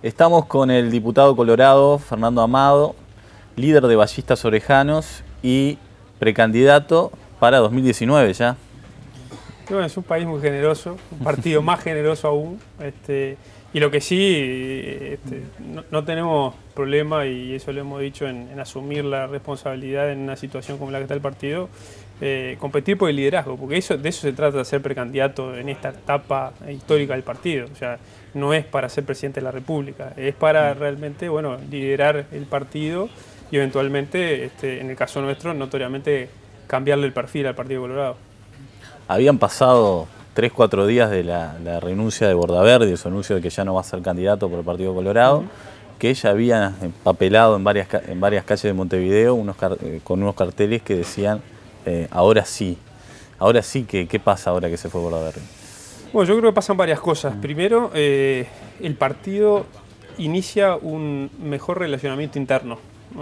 Estamos con el diputado colorado Fernando Amado, líder de Ballistas Orejanos y precandidato para 2019 ya. Bueno, es un país muy generoso, un partido más generoso aún. Y lo que sí, no tenemos problema, y eso lo hemos dicho, en asumir la responsabilidad en una situación como la que está el partido, competir por el liderazgo, porque de eso se trata de ser precandidato en esta etapa histórica del partido. O sea, no es para ser presidente de la República, es para realmente, bueno, liderar el partido y eventualmente, en el caso nuestro, notoriamente cambiarle el perfil al Partido Colorado. Habían pasado 3-4 días de la renuncia de Bordaberry, de su anuncio de que ya no va a ser candidato por el Partido Colorado, que ella había empapelado en varias calles de Montevideo con unos carteles que decían ahora sí, ¿qué pasa ahora que se fue Bordaberry? Bueno, yo creo que pasan varias cosas. Primero, el partido inicia un mejor relacionamiento interno.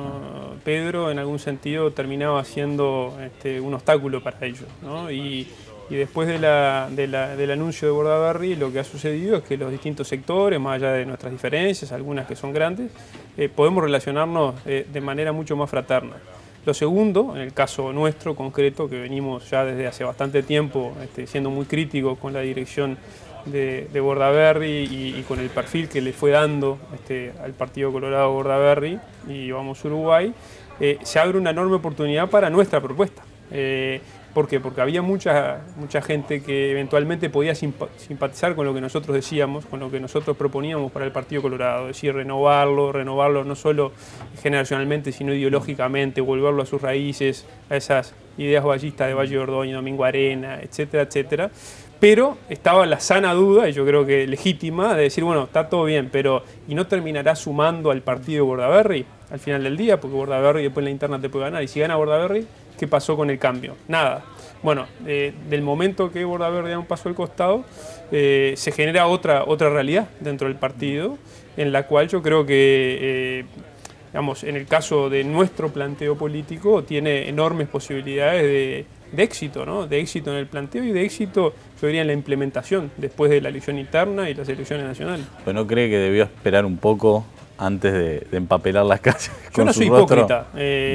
Pedro, en algún sentido, terminaba siendo un obstáculo para ellos, ¿no? Y después del anuncio de Bordaberry, lo que ha sucedido es que los distintos sectores, más allá de nuestras diferencias, algunas que son grandes, podemos relacionarnos de manera mucho más fraterna. Lo segundo, en el caso nuestro concreto, que venimos ya desde hace bastante tiempo siendo muy críticos con la dirección de Bordaberry y con el perfil que le fue dando al Partido Colorado Bordaberry y Vamos Uruguay, se abre una enorme oportunidad para nuestra propuesta. ¿Por qué? Porque había mucha gente que eventualmente podía simpatizar con lo que nosotros decíamos, con lo que nosotros proponíamos para el Partido Colorado, es decir, renovarlo no solo generacionalmente, sino ideológicamente, volverlo a sus raíces, a esas ideas ballistas de Valle de Ordóñez, Domingo Arena, etcétera, etcétera. Pero estaba la sana duda, y yo creo que legítima, de decir, bueno, está todo bien, pero ¿y no terminará sumando al partido Bordaberry al final del día? Porque Bordaberry después en la interna te puede ganar, y si gana Bordaberry, ¿qué pasó con el cambio? Nada. Bueno, del momento que Bordaberry da un paso al costado, se genera otra realidad dentro del partido, en la cual yo creo que, digamos, en el caso de nuestro planteo político, tiene enormes posibilidades de éxito, ¿no? De éxito en el planteo y de éxito, yo diría, en la implementación después de la elección interna y las elecciones nacionales. ¿Pero no cree que debió esperar un poco antes de empapelar las calles? Yo no soy hipócrita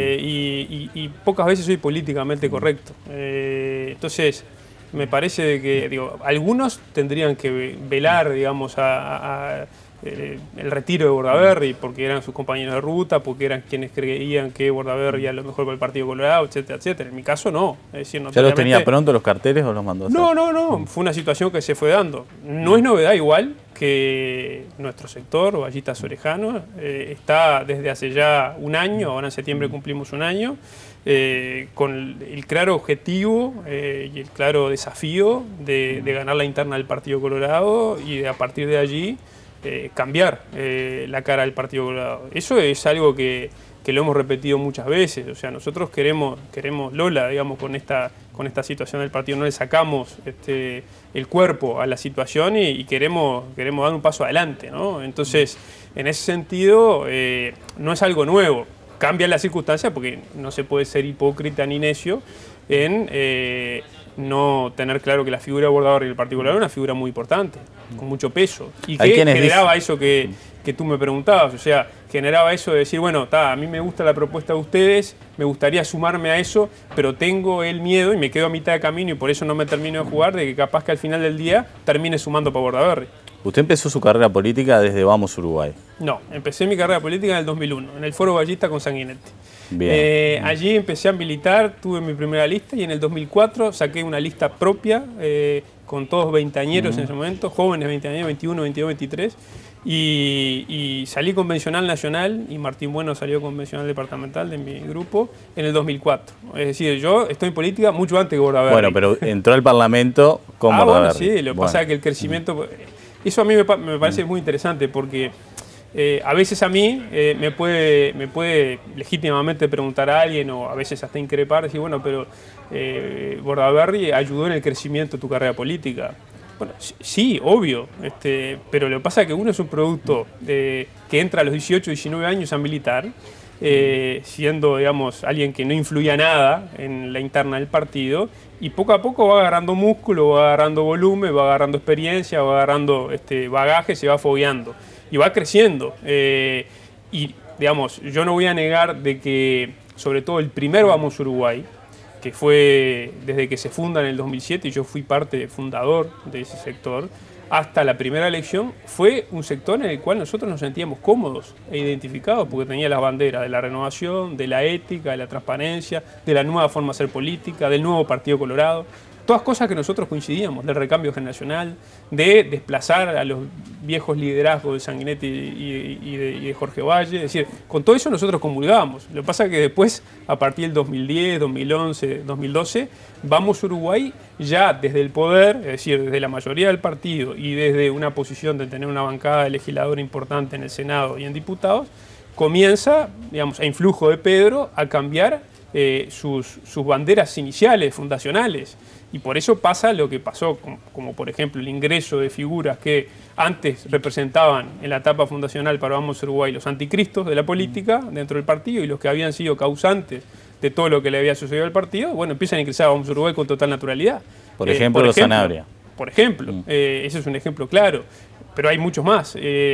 y pocas veces soy políticamente correcto. Entonces, me parece de que, digo, algunos tendrían que velar, digamos, el retiro de Bordaberry, porque eran sus compañeros de ruta, porque eran quienes creían que Bordaberry era lo mejor para el Partido Colorado, etcétera, etcétera. En mi caso, no. Es decir, ¿Ya los tenía pronto los carteles o los mandó a hacer? No. Fue una situación que se fue dando. No es novedad igual que nuestro sector, Ballistas Orejanos, está desde hace ya un año, ahora en septiembre cumplimos un año, con el claro objetivo y el claro desafío de ganar la interna del Partido Colorado y a partir de allí cambiar la cara del Partido Colorado. Eso es algo que lo hemos repetido muchas veces. O sea, nosotros queremos Lola, digamos, con esta situación del partido, no le sacamos el cuerpo a la situación y queremos dar un paso adelante, ¿no? Entonces, en ese sentido, no es algo nuevo. Cambia la circunstancia porque no se puede ser hipócrita ni necio en no tener claro que la figura de Bordaberry y el Partido Colorado era una figura muy importante, con mucho peso, y que generaba eso que tú me preguntabas. O sea, generaba eso de decir, bueno, a mí me gusta la propuesta de ustedes, me gustaría sumarme a eso, pero tengo el miedo y me quedo a mitad de camino y por eso no me termino de jugar, de que capaz que al final del día termine sumando para Bordaberry. ¿Usted empezó su carrera política desde Vamos Uruguay? No, empecé mi carrera política en el 2001, en el Foro Ballista con Sanguinetti. Bien. Allí empecé a militar, tuve mi primera lista y en el 2004 saqué una lista propia con todos veinteañeros en ese momento, jóvenes veinteañeros, 21, 22, 23, y salí convencional nacional y Martín Bueno salió convencional departamental de mi grupo en el 2004. Es decir, yo estoy en política mucho antes que Bordaberry. Bueno, pero entró al Parlamento con Bordaberry. Bueno, sí, lo que pasa es que el crecimiento... Eso a mí me parece muy interesante porque a veces a mí me puede legítimamente preguntar a alguien o a veces hasta increpar, decir, bueno, pero Bordaberry ayudó en el crecimiento de tu carrera política. Bueno, sí, obvio, pero lo que pasa es que uno es un producto que entra a los 18, 19 años a militar, siendo, digamos, alguien que no influía nada en la interna del partido, y poco a poco va agarrando músculo, va agarrando volumen, va agarrando experiencia, va agarrando bagaje, se va fogueando. y va creciendo. Y, digamos, yo no voy a negar de que, sobre todo el primer Vamos Uruguay, que fue desde que se funda en el 2007, y yo fui parte fundador de ese sector, hasta la primera elección, fue un sector en el cual nosotros nos sentíamos cómodos e identificados, porque tenía las banderas de la renovación, de la ética, de la transparencia, de la nueva forma de hacer política, del nuevo Partido Colorado. Todas cosas que nosotros coincidíamos, del recambio generacional, de desplazar a los viejos liderazgos de Sanguinetti y de Jorge Valle. Es decir, con todo eso nosotros comulgábamos. Lo que pasa es que después, a partir del 2010, 2011, 2012, Vamos Uruguay ya desde el poder, es decir, desde la mayoría del partido y desde una posición de tener una bancada de legisladora importante en el Senado y en diputados, comienza, digamos, a influjo de Pedro, a cambiar sus banderas iniciales, fundacionales. Y por eso pasa lo que pasó, como por ejemplo el ingreso de figuras que antes representaban en la etapa fundacional para Vamos Uruguay los anticristos de la política dentro del partido y los que habían sido causantes de todo lo que le había sucedido al partido, bueno, empiezan a ingresar a Vamos Uruguay con total naturalidad. Por ejemplo, los Sanabria. Por ejemplo, ese es un ejemplo claro, pero hay muchos más.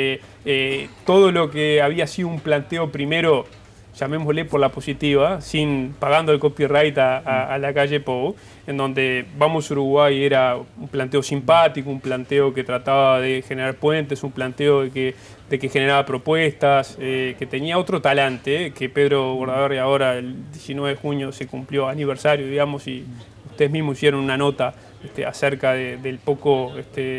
Todo lo que había sido un planteo primero, llamémosle por la positiva, pagando el copyright a la calle Pou, en donde Vamos Uruguay era un planteo simpático, un planteo que trataba de generar puentes, un planteo de que generaba propuestas, que tenía otro talante, que Pedro Bordaberry ahora, el 19 de junio, se cumplió aniversario, digamos, y ustedes mismos hicieron una nota acerca del poco...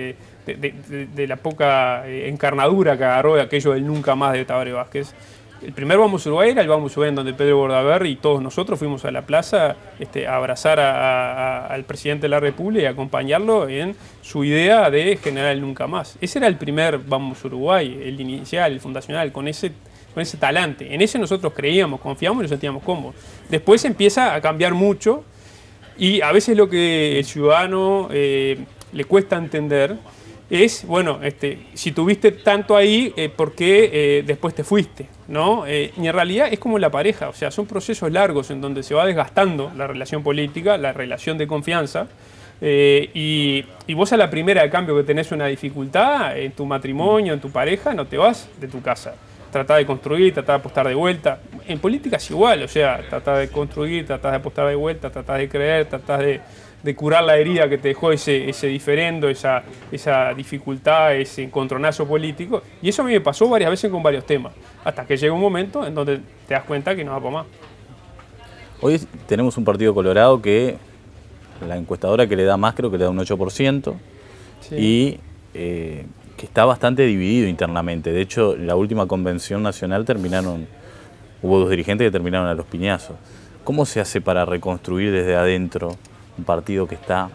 de la poca encarnadura que agarró de aquello del nunca más de Tabaré Vázquez. El primer Vamos Uruguay era el Vamos Uruguay en donde Pedro Bordaberry y todos nosotros fuimos a la plaza a abrazar al presidente de la República y acompañarlo en su idea de generar el nunca más. Ese era el primer Vamos Uruguay, el inicial, el fundacional, con ese talante. En ese nosotros creíamos, confiamos y nos sentíamos cómodos. Después empieza a cambiar mucho y a veces lo que el ciudadano le cuesta entender es, bueno, si tuviste tanto ahí, ¿por qué después te fuiste? ¿No? Y en realidad es como la pareja, o sea, son procesos largos en donde se va desgastando la relación política, la relación de confianza, y vos a la primera de cambio que tenés una dificultad en tu matrimonio, en tu pareja, no te vas de tu casa. Tratás de construir, tratás de apostar de vuelta. En política es igual, o sea, tratás de construir, tratás de apostar de vuelta, tratás de creer, tratás de curar la herida que te dejó ese diferendo, esa dificultad, ese encontronazo político. Y eso a mí me pasó varias veces con varios temas, hasta que llega un momento en donde te das cuenta que no va por más. Hoy tenemos un Partido Colorado que la encuestadora que le da más creo que le da un 8%, sí. Y que está bastante dividido internamente. De hecho, en la última convención nacional hubo dos dirigentes que terminaron a los piñazos. ¿Cómo se hace para reconstruir desde adentro un partido que está,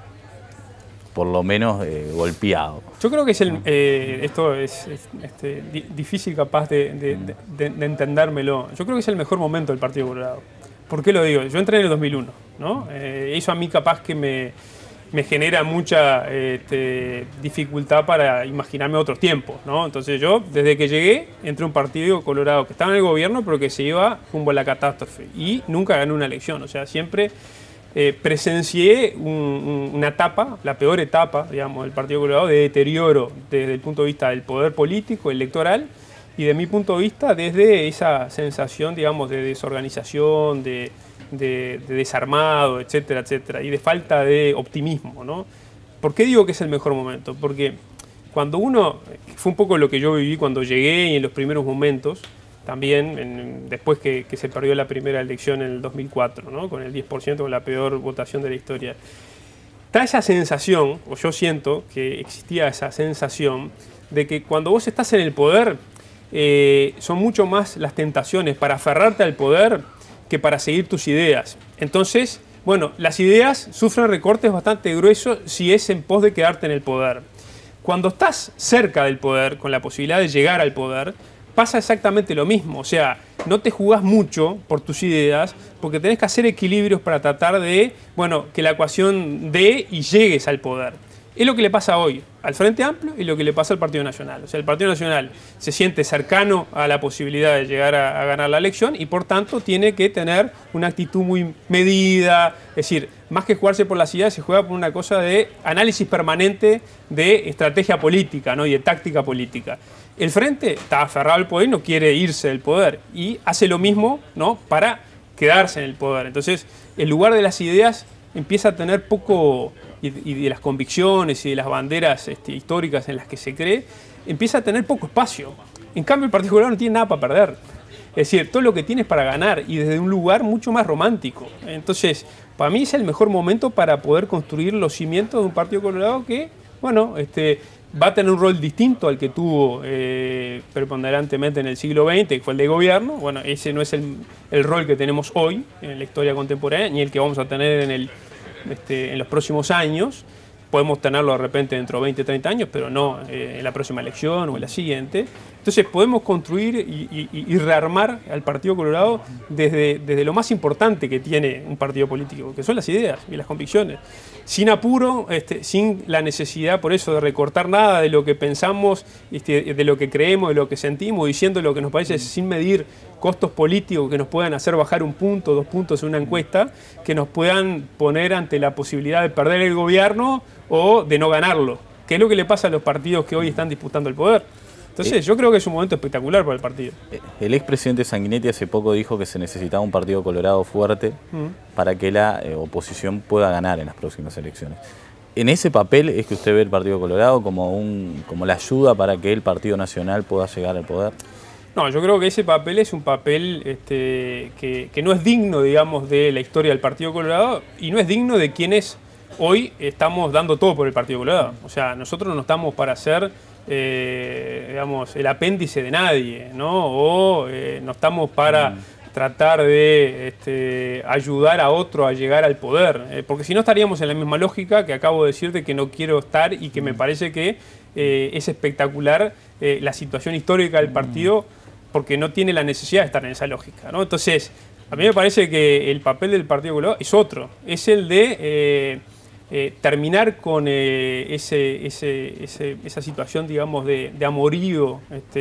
por lo menos, golpeado? Yo creo que esto es difícil capaz de entendérmelo. Yo creo que es el mejor momento del Partido Colorado. ¿Por qué lo digo? Yo entré en el 2001, ¿no? Eso a mí capaz que me genera mucha dificultad para imaginarme otros tiempos, ¿no? Entonces yo, desde que llegué, entré a un Partido Colorado que estaba en el gobierno, pero que se iba rumbo a la catástrofe. Y nunca gané una elección, o sea, siempre... presencié una etapa, la peor etapa, digamos, del Partido Colorado, de deterioro desde el punto de vista del poder político, electoral, y de mi punto de vista desde esa sensación, digamos, de desorganización, de desarmado, etcétera, etcétera, y de falta de optimismo, ¿no? ¿Por qué digo que es el mejor momento? Porque cuando fue un poco lo que yo viví cuando llegué y en los primeros momentos, también después que se perdió la primera elección en el 2004, ¿no? Con el 10%, con la peor votación de la historia. Está esa sensación, o yo siento que existía esa sensación, de que cuando vos estás en el poder, son mucho más las tentaciones para aferrarte al poder que para seguir tus ideas. Entonces, bueno, las ideas sufren recortes bastante gruesos si es en pos de quedarte en el poder. Cuando estás cerca del poder, con la posibilidad de llegar al poder, pasa exactamente lo mismo, o sea, no te jugás mucho por tus ideas porque tenés que hacer equilibrios para tratar de, bueno, que la ecuación dé y llegues al poder. Es lo que le pasa hoy al Frente Amplio y lo que le pasa al Partido Nacional. O sea, el Partido Nacional se siente cercano a la posibilidad de llegar a ganar la elección y por tanto tiene que tener una actitud muy medida, es decir, más que jugarse por las ideas, se juega por una cosa de análisis permanente de estrategia política, ¿no? Y de táctica política. El Frente está aferrado al poder y no quiere irse del poder. Y hace lo mismo, ¿no?, para quedarse en el poder. Entonces, el lugar de las ideas empieza a tener poco, y de las convicciones y de las banderas históricas en las que se cree, empieza a tener poco espacio. En cambio, el Partido Colorado no tiene nada para perder. Es decir, todo lo que tiene es para ganar y desde un lugar mucho más romántico. Entonces, para mí es el mejor momento para poder construir los cimientos de un Partido Colorado que, bueno, va a tener un rol distinto al que tuvo preponderantemente en el siglo XX, que fue el de gobierno. Bueno, ese no es el rol que tenemos hoy en la historia contemporánea, ni el que vamos a tener en los próximos años. Podemos tenerlo de repente dentro de 20, 30 años, pero no en la próxima elección o en la siguiente. Entonces podemos construir y rearmar al Partido Colorado desde lo más importante que tiene un partido político, que son las ideas y las convicciones. Sin apuro, sin la necesidad, por eso, de recortar nada de lo que pensamos, de lo que creemos, de lo que sentimos, diciendo lo que nos parece, sin medir costos políticos que nos puedan hacer bajar 1 punto, 2 puntos en una encuesta, que nos puedan poner ante la posibilidad de perder el gobierno o de no ganarlo, que es lo que le pasa a los partidos que hoy están disputando el poder. Entonces, yo creo que es un momento espectacular para el partido. El expresidente Sanguinetti hace poco dijo que se necesitaba un Partido Colorado fuerte para que la oposición pueda ganar en las próximas elecciones. ¿En ese papel es que usted ve el Partido Colorado como la ayuda para que el Partido Nacional pueda llegar al poder? No, yo creo que ese papel es un papel que no es digno, digamos, de la historia del Partido Colorado y no es digno de quienes hoy estamos dando todo por el Partido Colorado. O sea, nosotros no estamos para ser, digamos, el apéndice de nadie, ¿no? O no estamos para tratar de ayudar a otro a llegar al poder. Porque si no estaríamos en la misma lógica que acabo de decir de que no quiero estar y que me parece que es espectacular la situación histórica del partido porque no tiene la necesidad de estar en esa lógica, ¿no? Entonces, a mí me parece que el papel del Partido Colorado es otro. Es el de terminar con esa situación, digamos, de amorío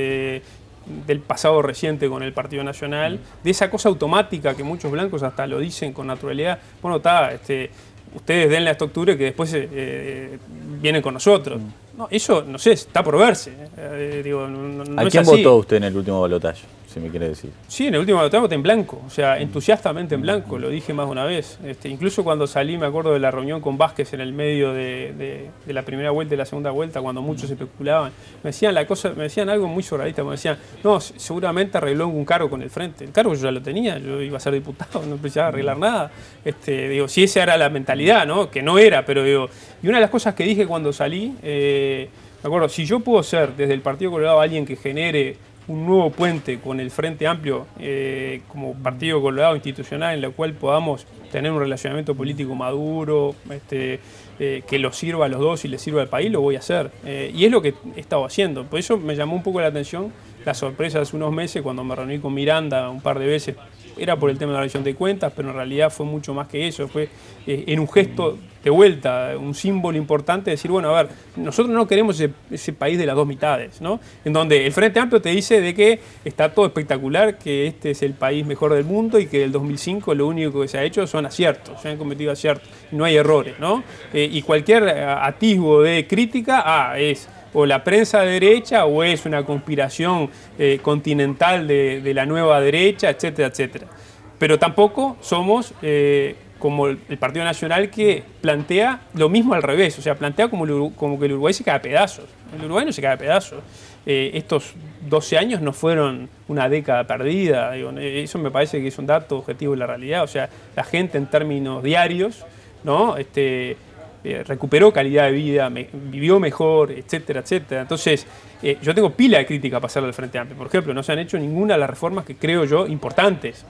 del pasado reciente con el Partido Nacional, de esa cosa automática que muchos blancos hasta lo dicen con naturalidad. Bueno, ustedes denle a esta octubre que después vienen con nosotros. No, eso, no sé, está por verse. Digo, no ¿A es quién así. votó usted en el último balotaje, si me quiere decir? Sí, en el último balotaje voté en blanco, o sea, entusiastamente en blanco, lo dije más de una vez. Incluso cuando salí, me acuerdo de la reunión con Vázquez en el medio de la primera vuelta y la segunda vuelta, cuando muchos especulaban, me decían algo muy surrealista, me decían, no, seguramente arregló un cargo con el Frente. El cargo yo ya lo tenía, yo iba a ser diputado, no precisaba arreglar nada. Digo, si esa era la mentalidad, ¿no? Que no era, pero digo, y una de las cosas que dije cuando salí, me acuerdo, si yo puedo ser desde el Partido Colorado alguien que genere un nuevo puente con el Frente Amplio como Partido Colorado institucional en el cual podamos tener un relacionamiento político maduro, que los sirva a los dos y les sirva al país, lo voy a hacer. Y es lo que he estado haciendo. Por eso me llamó un poco la atención la sorpresa hace unos meses cuando me reuní con Miranda un par de veces. Era por el tema de la rendición de cuentas, pero en realidad fue mucho más que eso. Fue en un gesto de vuelta, un símbolo importante de decir, bueno, a ver, nosotros no queremos ese país de las dos mitades, ¿no? En donde el Frente Amplio te dice de que está todo espectacular, que este es el país mejor del mundo y que del 2005 lo único que se ha hecho son aciertos, se han cometido aciertos, no hay errores, ¿no? Y cualquier atisbo de crítica, es o la prensa de derecha o es una conspiración continental de la nueva derecha, etcétera, etcétera. Pero tampoco somos como el Partido Nacional que plantea lo mismo al revés, o sea, plantea como que el Uruguay se cae a pedazos. El Uruguay no se cae a pedazos. Estos 12 años no fueron una década perdida, digo, eso me parece que es un dato objetivo de la realidad, o sea, la gente en términos diarios, ¿no? Recuperó calidad de vida, vivió mejor, etcétera, etcétera. Entonces, yo tengo pila de crítica para hacerle al Frente Amplio. Por ejemplo, no se han hecho ninguna de las reformas que creo yo importantes.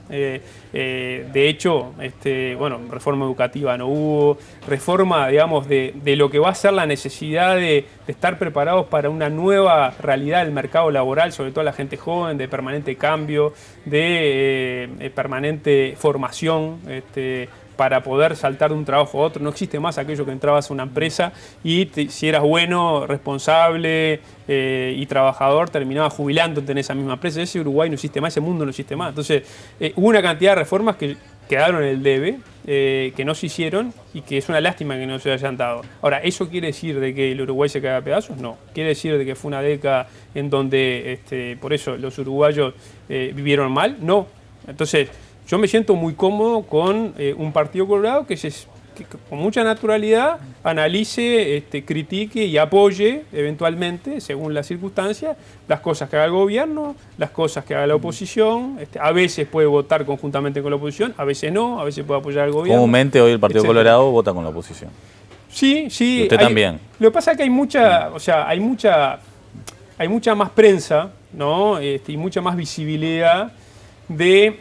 De hecho, bueno, reforma educativa no hubo, reforma, digamos, de lo que va a ser la necesidad de estar preparados para una nueva realidad del mercado laboral, sobre todo la gente joven, de permanente cambio, de permanente formación, para poder saltar de un trabajo a otro. No existe más aquello que entrabas a una empresa y si eras bueno, responsable y trabajador, terminabas jubilándote en esa misma empresa. Ese Uruguay no existe más, ese mundo no existe más. Entonces, hubo una cantidad de reformas que quedaron en el debe, que no se hicieron y que es una lástima que no se hayan dado. Ahora, ¿eso quiere decir de que el Uruguay se caiga a pedazos? No. ¿Quiere decir de que fue una década en donde por eso los uruguayos vivieron mal? No. Entonces, yo me siento muy cómodo con un Partido Colorado que con mucha naturalidad analice, critique y apoye eventualmente, según las circunstancias, las cosas que haga el gobierno, las cosas que haga la oposición. A veces puede votar conjuntamente con la oposición, a veces no, a veces puede apoyar al gobierno. Comúnmente hoy el Partido Colorado vota con la oposición. Sí, sí. ¿Y usted también? Lo que pasa es que hay mucha más prensa, ¿no? Y mucha más visibilidad de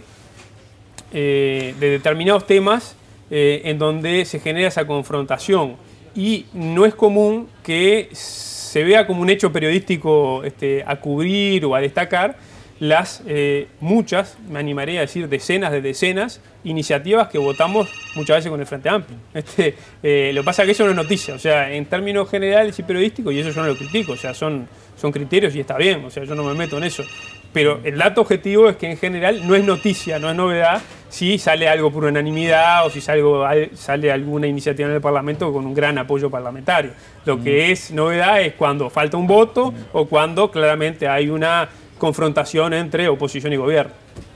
determinados temas en donde se genera esa confrontación. Y no es común que se vea como un hecho periodístico a cubrir o a destacar las muchas, me animaría a decir decenas de decenas, iniciativas que votamos muchas veces con el Frente Amplio. Lo que pasa es que eso no es noticia, o sea, en términos generales y periodísticos, y eso yo no lo critico, o sea, son criterios y está bien, o sea, yo no me meto en eso. Pero el dato objetivo es que en general no es noticia, no es novedad si sale algo por unanimidad o si sale alguna iniciativa en el Parlamento con un gran apoyo parlamentario. Lo que es novedad es cuando falta un voto o cuando claramente hay una confrontación entre oposición y gobierno.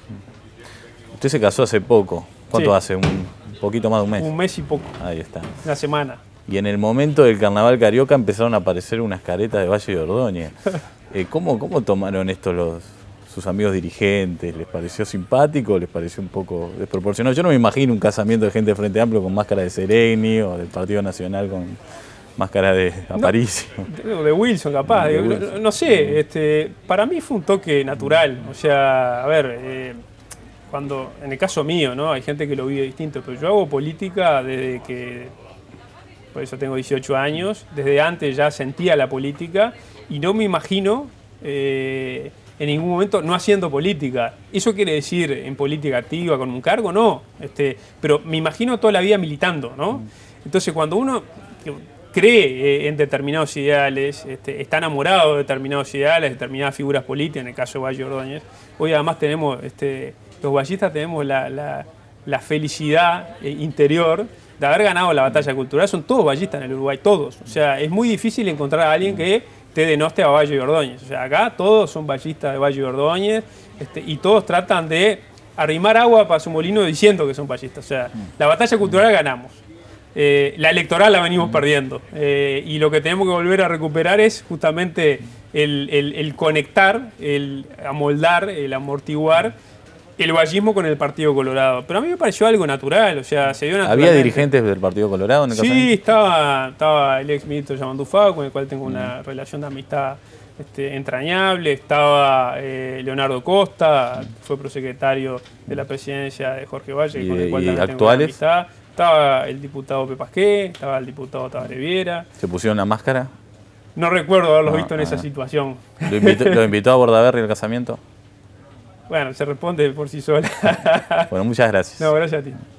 Usted se casó hace poco. ¿Cuánto Sí. hace? ¿Un poquito más de un mes? Un mes y poco, Ahí está. una semana. Y en el momento del carnaval carioca empezaron a aparecer unas caretas de Valle de Ordóñez. ¿Cómo tomaron esto sus amigos dirigentes? ¿Les pareció simpático? ¿Les pareció un poco desproporcionado? Yo no me imagino un casamiento de gente de Frente Amplio con máscara de Sereni o del Partido Nacional con máscara de Aparicio. De Wilson, capaz. De Wilson. No sé, para mí fue un toque natural. O sea, a ver, cuando, en el caso mío, ¿no? Hay gente que lo vive distinto, pero yo hago política desde que, por eso tengo 18 años, desde antes ya sentía la política y no me imagino en ningún momento no haciendo política. ¿Eso quiere decir en política activa con un cargo? No. Pero me imagino toda la vida militando, ¿no? Entonces, cuando uno cree en determinados ideales, está enamorado de determinados ideales, determinadas figuras políticas, en el caso de Valle Ordóñez, hoy además tenemos, los vallistas tenemos la felicidad interior de haber ganado la batalla cultural. Son todos vallistas en el Uruguay, todos. O sea, es muy difícil encontrar a alguien que te denoste a Valle Ordóñez. O sea, acá todos son vallistas de Valle Ordóñez y todos tratan de arrimar agua para su molino diciendo que son vallistas. O sea, la batalla cultural ganamos. La electoral la venimos perdiendo. Y lo que tenemos que volver a recuperar es justamente el conectar, el amoldar, el amortiguar el vallismo con el Partido Colorado. Pero a mí me pareció algo natural, o sea, se dio naturalmente. ¿Había dirigentes del Partido Colorado en el casamiento? Sí, estaba el ex ministro Yamandufá, con el cual tengo una relación de amistad entrañable. Estaba Leonardo Costa, fue prosecretario de la presidencia de Jorge Valle, con el cual también tengo una amistad. Estaba el diputado Pepasqué, estaba el diputado Tabaré Viera. ¿Se pusieron una máscara? No recuerdo haberlos visto en esa situación. ¿Lo invitó a Bordaberry al casamiento? Bueno, se responde por sí sola. Bueno, muchas gracias. No, gracias a ti.